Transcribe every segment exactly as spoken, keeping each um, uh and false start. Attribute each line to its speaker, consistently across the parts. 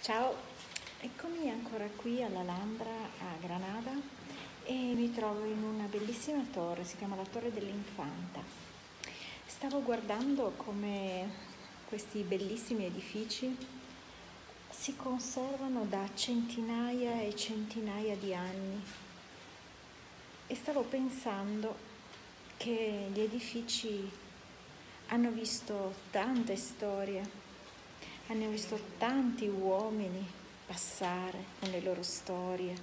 Speaker 1: Ciao, eccomi ancora qui all'Alhambra a Granada e mi trovo in una bellissima torre, si chiama la Torre dell'Infanta. Stavo guardando come questi bellissimi edifici si conservano da centinaia e centinaia di anni e stavo pensando che gli edifici hanno visto tante storie. Hanno visto tanti uomini passare con le loro storie.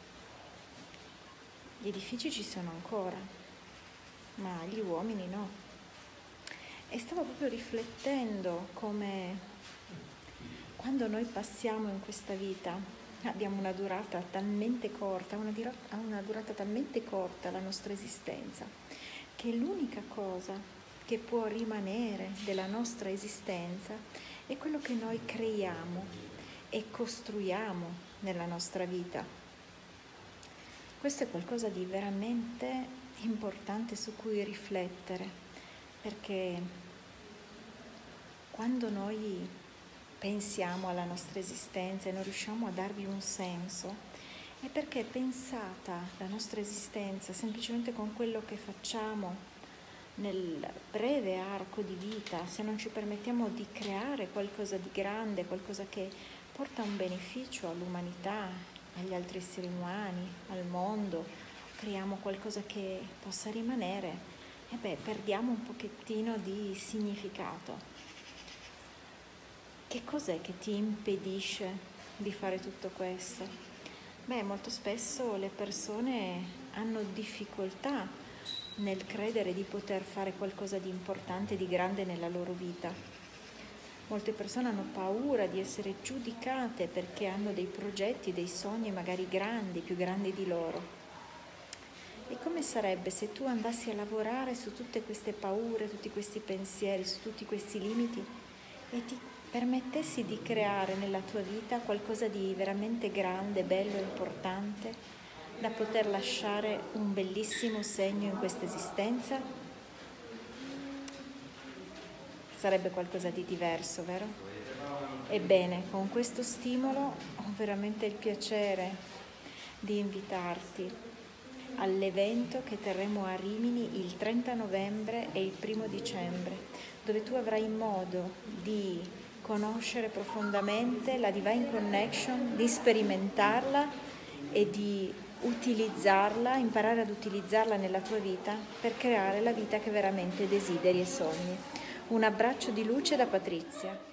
Speaker 1: Gli edifici ci sono ancora, ma gli uomini no. E stavo proprio riflettendo come quando noi passiamo in questa vita abbiamo una durata talmente corta, una, dira- ha una durata talmente corta la nostra esistenza, che l'unica cosa che può rimanere della nostra esistenza è quello che noi creiamo e costruiamo nella nostra vita. Questo è qualcosa di veramente importante su cui riflettere, perché quando noi pensiamo alla nostra esistenza e non riusciamo a darvi un senso, è perché è pensata la nostra esistenza semplicemente con quello che facciamo nel breve arco di vita, se non ci permettiamo di creare qualcosa di grande, qualcosa che porta un beneficio all'umanità, agli altri esseri umani, al mondo, creiamo qualcosa che possa rimanere, e beh, perdiamo un pochettino di significato. Che cos'è che ti impedisce di fare tutto questo? Beh, molto spesso le persone hanno difficoltà nel credere di poter fare qualcosa di importante, di grande nella loro vita. Molte persone hanno paura di essere giudicate perché hanno dei progetti, dei sogni magari grandi, più grandi di loro. E come sarebbe se tu andassi a lavorare su tutte queste paure, tutti questi pensieri, su tutti questi limiti e ti permettessi di creare nella tua vita qualcosa di veramente grande, bello, importante, da poter lasciare un bellissimo segno in questa esistenza? Sarebbe qualcosa di diverso, vero? Ebbene, con questo stimolo ho veramente il piacere di invitarti all'evento che terremo a Rimini il trenta novembre e il primo dicembre, dove tu avrai modo di conoscere profondamente la Divine Connection, di sperimentarla e di utilizzarla, imparare ad utilizzarla nella tua vita per creare la vita che veramente desideri e sogni. Un abbraccio di luce da Patrizia.